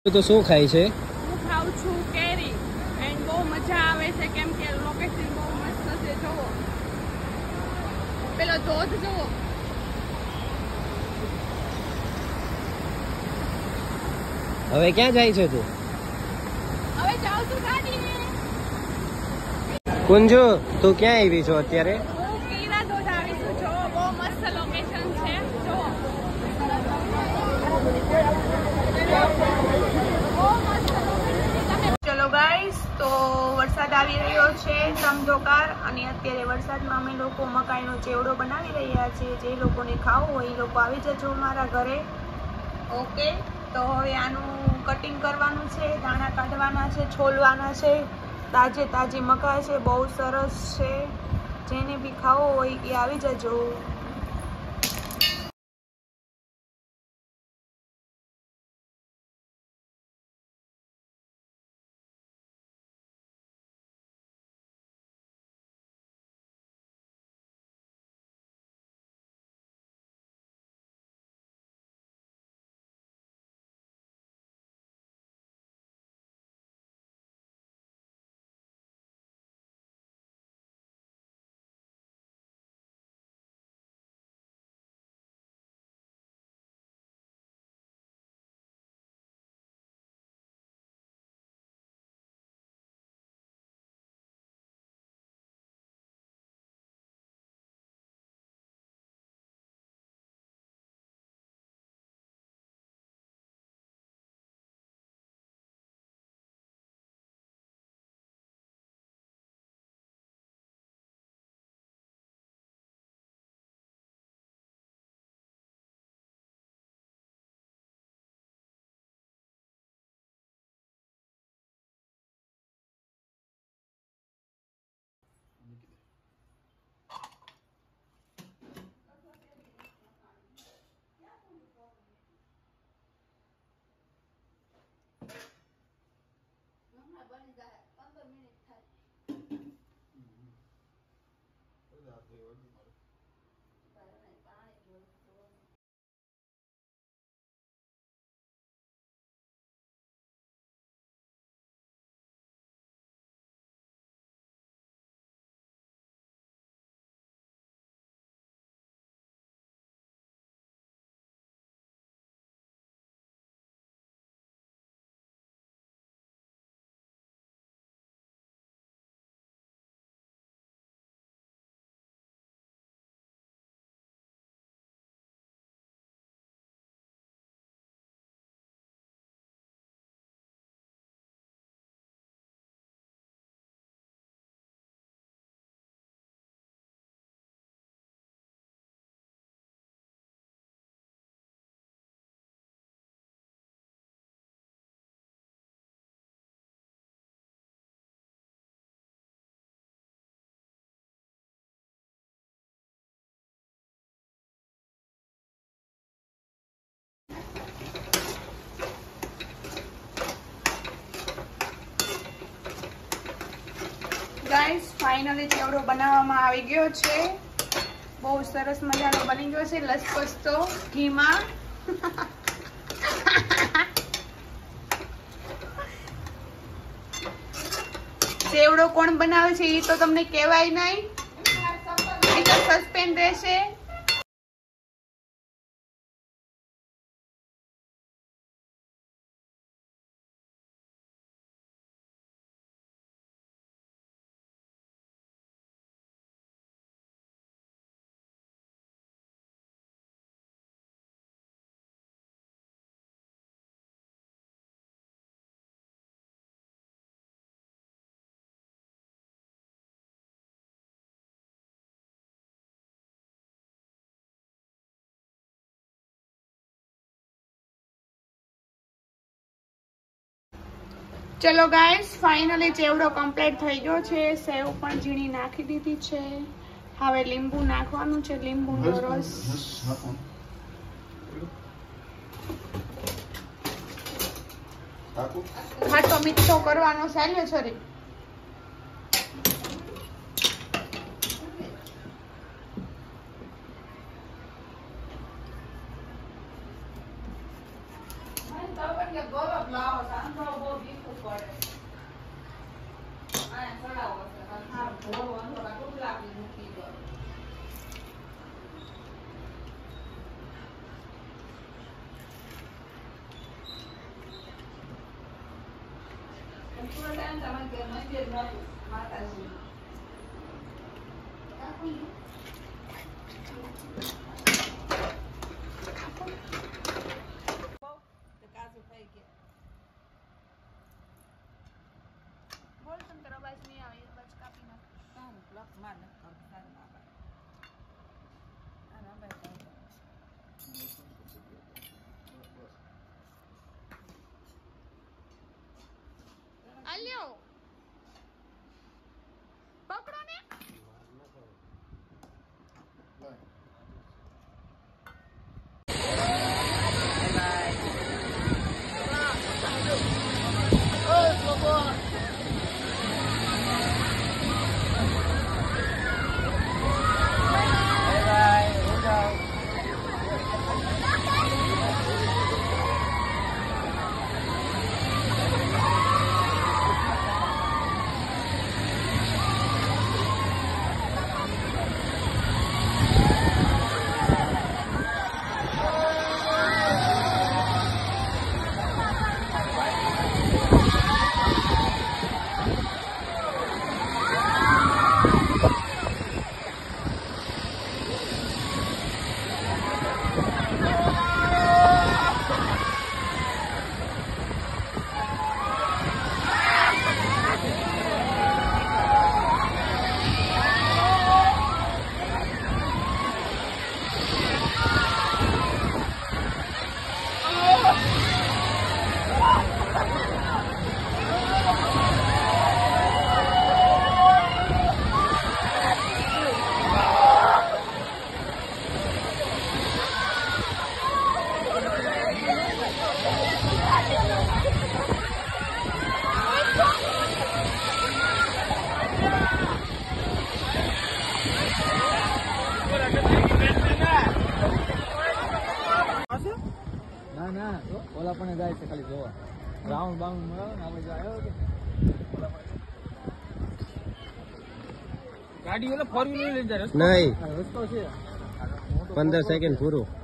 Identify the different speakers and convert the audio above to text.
Speaker 1: તો શું ખાય છે?
Speaker 2: હું ખાઉં છું કેરી એન્ડ બહુ મજા આવે છે કેમ કે લોકેશન બહુ મસ્ત છે. જોવો પેલો ધોધ જોવો.
Speaker 1: હવે ક્યાં જાય છે તું?
Speaker 2: હવે જાઉં છું ગાડીએ.
Speaker 1: કુંજુ તું ક્યાં આવી છો અત્યારે?
Speaker 2: હું કીરા ધોધ આવી છું. જોવો બહુ મસ્ત લોકેશન છે. જોવો ચલો ગાઈસ, તો વરસાદ આવી રહ્યો છે ધમધોકાર અને અત્યારે વરસાદમાં અમે લોકો મકાઈનો ચેવડો બનાવી રહ્યા છીએ. જે લોકોને ખાવું હોય એ લોકો આવી જજો મારા ઘરે. ઓકે, તો હવે આનું કટિંગ કરવાનું છે, દાણા કાઢવાના છે, છોલવાના છે. તાજે તાજી મકાઈ છે, બહુ સરસ છે. જેને બી ખાવો હોય એ આવી જજો. ગાઈસ, ફાઇનલી ચેવડો બનાવવામાં આવી ગયો છે. બહુ સરસ મજાનો બની ગયો છે, લસપસતો ઘીમાં. ચેવડો કોણ બનાવે છે એ તો તમને કહેવાય નહીં, એ તો સસ્પેન્સ રહેશે. ચલો ગાઈસ, ફાઇનલી ચેવડો કમ્પ્લીટ થઈ ગયો છે. સેવ પણ ઝીણી નાખી દીધી છે. હવે લીંબુ નાખવાનું છે, લીંબુનો રસ. ખાટો મીઠો કરવાનો ચાલ્યો છરી. બોલ તમ તારો અવાજ નહીં આવે અવાજ કાપી નાખ આલ્યો પકડો ને
Speaker 1: ના ઓલા પણ જાય છે ખાલી જોવા રાઉન્ડ બાઉન્ડ મળે ને આપણે જાય ગાડી ઓલા 4 વ્હીલર લઈને જાય નહીં 15 સેકન્ડ પૂરું